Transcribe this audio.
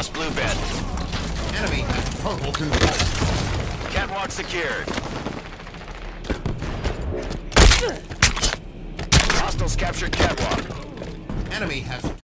lost blue bed. Enemy has total control. Catwalk secured. Hostiles captured catwalk. Enemy has